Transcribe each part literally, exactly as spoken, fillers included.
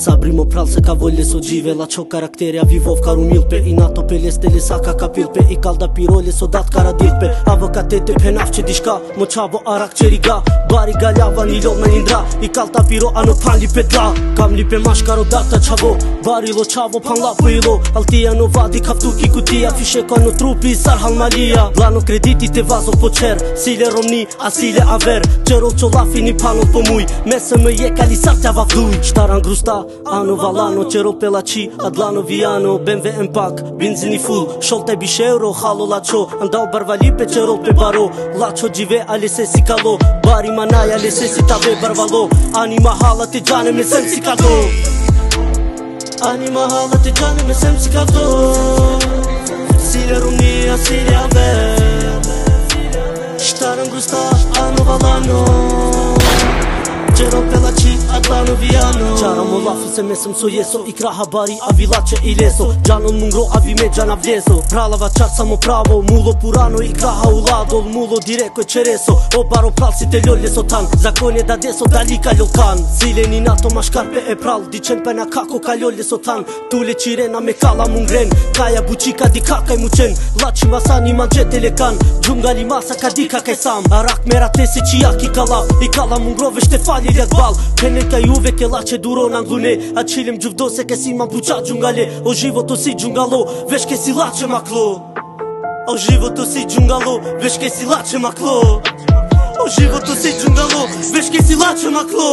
Sabrimo pral se ka volle so gjive la qo karaktere a vivov ka rumilpe I nato pe lestele sa ka kapilpe I kalda pirole so dat kara dilpe Avokatete pe nafqe dishka mo qavo arak qeriga Bari galjava një lom me indra I kalta piro ano pan lipe dla Kam lipe mashkaro data qavo Bari lo qavo pan lapo ilo Altia no vadi kaftu ki kutia Fishe ka no trupi sar halmalia Blano krediti te vazo po qer Sile romni a sile aver Qerol qo lafi një pano po muj Mese me je kalisar tja vafluj Shtaran grusta ano valano Qerol pela qi adlano viano Ben ve empak benzini full Sholte bish euro halo lacho Andau barvalipe qerol pe baro Lacho gjive alese si kalo Bari manaj alese si tave barvalo Ani mahala te gjane me sem si kado Ani mahala te gjane me sem si kado Sile rumni a sile aver Shtaran grusta ano valano Qerol pela qi adlano viano Qara mo lafi se mesëm so jeso I kra habari a vilace I leso Gjanon mungro a vi me gjana vleso Pralava qar sa mo pravo Mulo purano I kra ha ulado Mulo direko e qereso O baro pral si te ljolle so tan Zakonje da deso dali ka ljokan Sile ni nato ma shkarpe e pral Dicen pena kako ka ljolle so tan Tule qirena me kala mungren Kaja buqika di kakaj mu qen Laci masani man gjete le kan Gjungali masa ka di kakaj sam Arak me ratesi qi jak I kala I kala mungrove shtefali Ljet bal, pene ka juve ke la që duro në anglune A qilim gjuvdo se ke si ma puqa gjungale O život o si gjungalo, vesh ke si la që ma klo O život o si gjungalo, vesh ke si la që ma klo O život o si gjungalo, vesh ke si la që ma klo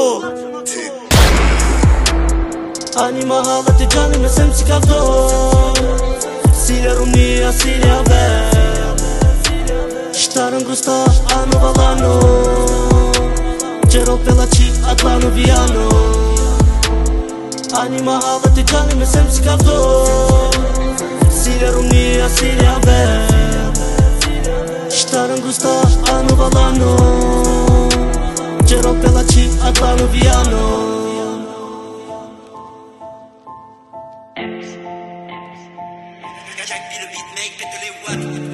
Ani mahala te gjane me sem si ka vdo Sile rumni a sile aver Shtaran grusta ano valano Qerol pela qi adlano viano Ani mahala te gjane me sem si ka vdo Sile rumni a sile aver Shtaran grusta ano valano Qerol pela qi adlano viano X X Kijk, die de beat make, dit jullie wat